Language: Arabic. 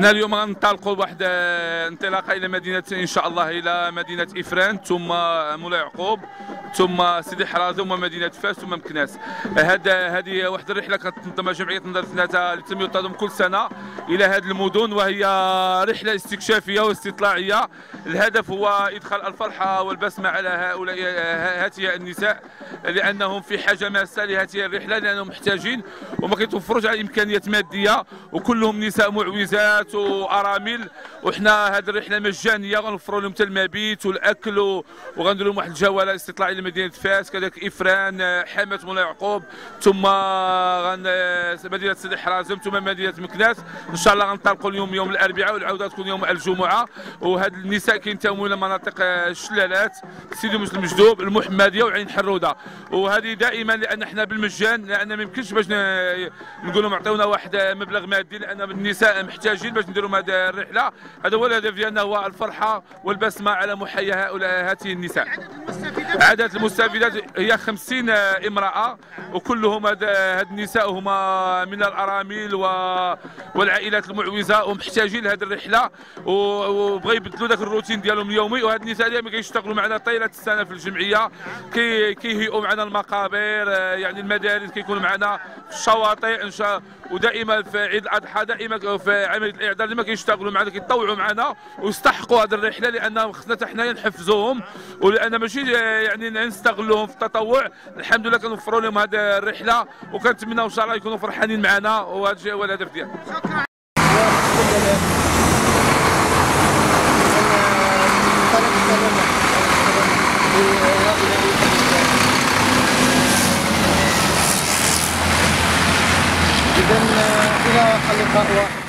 حنا اليوم غنطلقوا بواحد انطلاقه الى مدينه ان شاء الله، الى مدينه افران، ثم مولاي يعقوب، ثم سيدي حرازه، ومدينه فاس، ثم مكناس. هذه واحد الرحله كتنظمها جمعيه نظر ثلاثه اللي تنظم كل سنه الى هذه المدن، وهي رحله استكشافيه واستطلاعيه. الهدف هو ادخال الفرحه والبسمه على هؤلاء هاتي النساء، لانهم في حاجه ماسه لهذه الرحله، لانهم محتاجين وما كيتوفروش على امكانيات ماديه، وكلهم نساء معوزات وارامل. وحنا هذه الرحله مجانيه، غنوفروا لهم حتى المبيت والاكل، وغنديروا لهم واحد الجوله استطلاعيه لمدينه فاس، كذلك افران، حامه مولاي يعقوب، ثم مدينه سيدي حرازم، ثم مدينه مكناس. ان شاء الله غنطلقوا اليوم يوم الاربعاء، والعوده تكون يوم الجمعه. وهاد النساء كينتموا الى مناطق الشلالات، سيدي مسلم مجدوب، المحمديه، وعين حروده. وهذه دائما لان احنا بالمجان، لان ما يمكنش باش نقولوا عطيونا واحد مبلغ مادي، لان النساء محتاجين باش نديروا هذه الرحله. هذا هو الهدف ديالنا، هو الفرحه والبسمه على محيا هاته النساء. عدد المستفيدات هي 50 امراه، وكلهم هاد النساء هما من الارامل والعائلات المعوزه، ومحتاجين لهذه الرحله، وبغا يبدلوا ذاك الروتين ديالهم اليومي. وهاد النساء ديما كيشتغلوا معنا طيله السنه في الجمعيه، كيهيئوا معنا المقابر، يعني المدارس كيكونوا معنا في الشواطئ ان شاء. ودائما في عيد الاضحى، دائما في عمليه الاعداد ديما كيشتغلوا معنا، كيتطوعوا معنا ويستحقوا هذه الرحله، لان خصنا حتى حنايا نحفزوهم، ولان ماشي يعني نستغلوهم في التطوع. الحمد لله كنوفروا لهم هذه الرحله، وكنتمنى ان شاء الله يكونوا فرحانين معنا، وهذا هو الهدف ديالنا. إذا إلى اللقاء.